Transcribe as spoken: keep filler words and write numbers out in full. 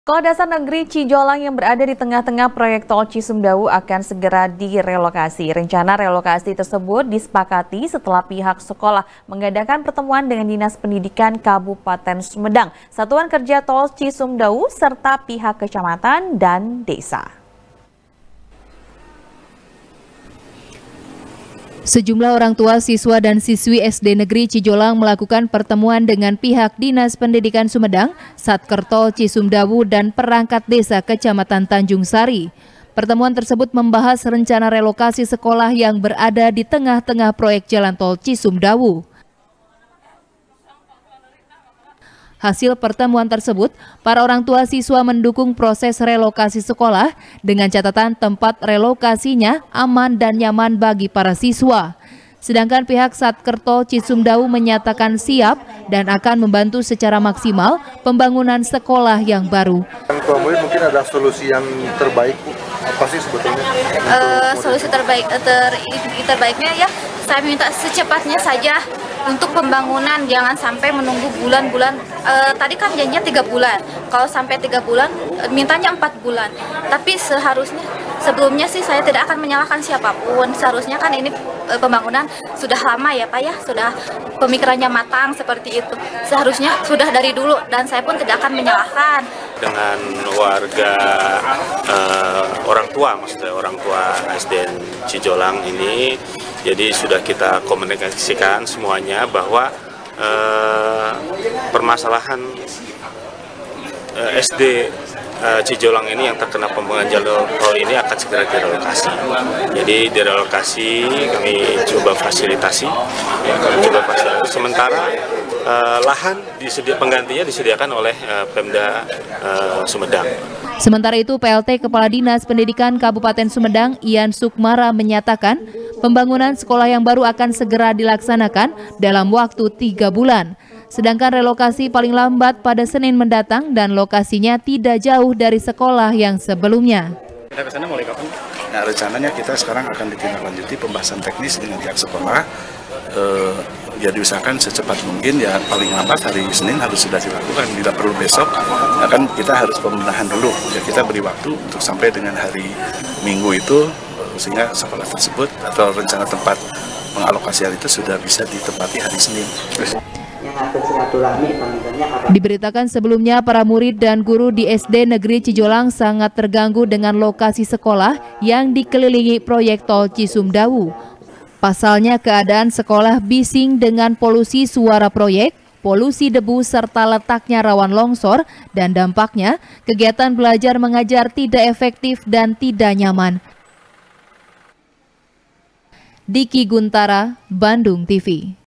Sekolah Dasar Negeri Cijolang yang berada di tengah-tengah proyek tol Cisumdawu akan segera direlokasi. Rencana relokasi tersebut disepakati setelah pihak sekolah mengadakan pertemuan dengan Dinas Pendidikan Kabupaten Sumedang, Satuan Kerja Tol Cisumdawu, serta pihak kecamatan dan desa. Sejumlah orang tua siswa dan siswi S D Negeri Cijolang melakukan pertemuan dengan pihak Dinas Pendidikan Sumedang, Satker Tol Cisumdawu, dan perangkat desa Kecamatan Tanjung Sari. Pertemuan tersebut membahas rencana relokasi sekolah yang berada di tengah-tengah proyek jalan tol Cisumdawu. Hasil pertemuan tersebut, para orang tua siswa mendukung proses relokasi sekolah dengan catatan tempat relokasinya aman dan nyaman bagi para siswa. Sedangkan pihak Satker Tol Cisumdawu menyatakan siap dan akan membantu secara maksimal pembangunan sekolah yang baru. Mungkin ada solusi yang terbaik, apa sih sebetulnya? Uh, solusi terbaik ter, terbaiknya ya saya minta secepatnya saja untuk pembangunan, jangan sampai menunggu bulan-bulan. Uh, tadi kan janjinya tiga bulan, kalau sampai tiga bulan mintanya empat bulan. Tapi seharusnya sebelumnya sih saya tidak akan menyalahkan siapapun. Seharusnya kan ini uh, pembangunan sudah lama ya Pak ya, sudah pemikirannya matang seperti itu. Seharusnya sudah dari dulu dan saya pun tidak akan menyalahkan. Dengan warga uh, orang tua, maksudnya orang tua S D N Cijolang ini, jadi sudah kita komunikasikan semuanya bahwa uh, permasalahan uh, S D uh, Cijolang ini yang terkena pembangunan jalur tol ini akan segera direlokasi. Jadi direlokasi kami coba fasilitasi, ya, kami coba fasilitasi. Sementara uh, lahan disedia, penggantinya disediakan oleh uh, Pemda uh, Sumedang. Sementara itu, P L T Kepala Dinas Pendidikan Kabupaten Sumedang, Ian Sukmara, menyatakan pembangunan sekolah yang baru akan segera dilaksanakan dalam waktu tiga bulan. Sedangkan relokasi paling lambat pada Senin mendatang dan lokasinya tidak jauh dari sekolah yang sebelumnya. Kita ke sana mulai kapan? Nah, rencananya kita sekarang akan ditindaklanjuti pembahasan teknis dengan pihak sekolah. Eh, ya diusahakan secepat mungkin, ya paling lambat hari Senin harus sudah dilakukan, tidak perlu besok. Nah, kan kita harus pembenahan dulu, ya kita beri waktu untuk sampai dengan hari Minggu itu, sehingga sekolah tersebut atau rencana tempat pengalokasian itu sudah bisa ditempati hari Senin. Diberitakan sebelumnya, para murid dan guru di S D Negeri Cijolang sangat terganggu dengan lokasi sekolah yang dikelilingi proyek tol Cisumdawu. Pasalnya, keadaan sekolah bising dengan polusi suara proyek, polusi debu, serta letaknya rawan longsor, dan dampaknya kegiatan belajar mengajar tidak efektif dan tidak nyaman. Diki Guntara, Bandung T V.